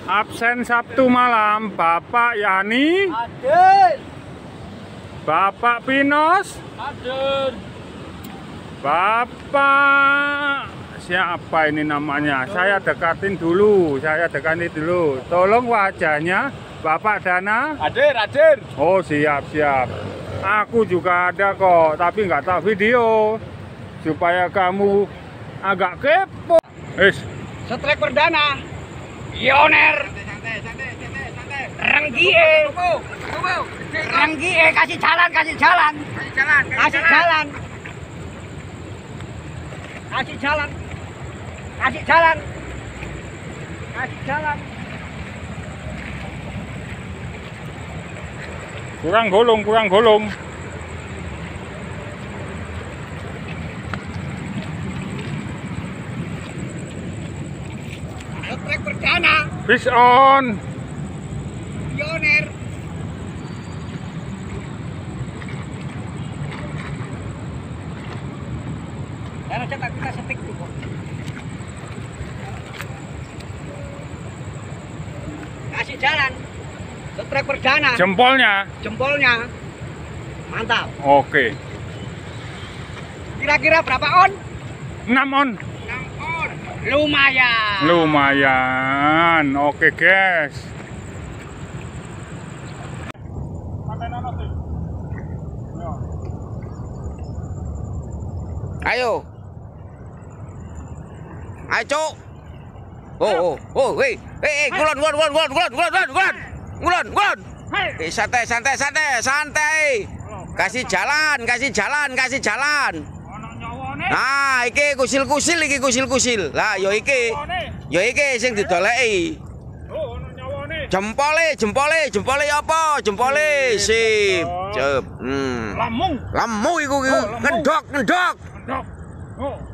Absen Sabtu malam, Bapak Yani. Hadir. Bapak Pinos. Hadir. Bapak siapa ini namanya? Saya dekatin dulu. Tolong wajahnya. Bapak Dana. Hadir. Oh, siap. Aku juga ada kok, tapi nggak tahu video. Supaya kamu agak kepo. Setrek perdana. Yoner. Renggie. Kasih jalan. Kurang golong. Setrek perdana. Fish on. Yoner. Karena cetak kita setik dulu. Kasih jalan. Setrek perdana. Jempolnya. Mantap. Oke. Kira-kira berapa on? 6 on. 6 on. Lumayan. Oke, guys. Ayo, Cuk. Weh, ngulon. Santai. Kasih jalan. Nah, iki kusil. Lah, yo iki sing didoleki. Jempole apa? Jempole sip. Cep. Lamu Lamu iku ngendok. Oh.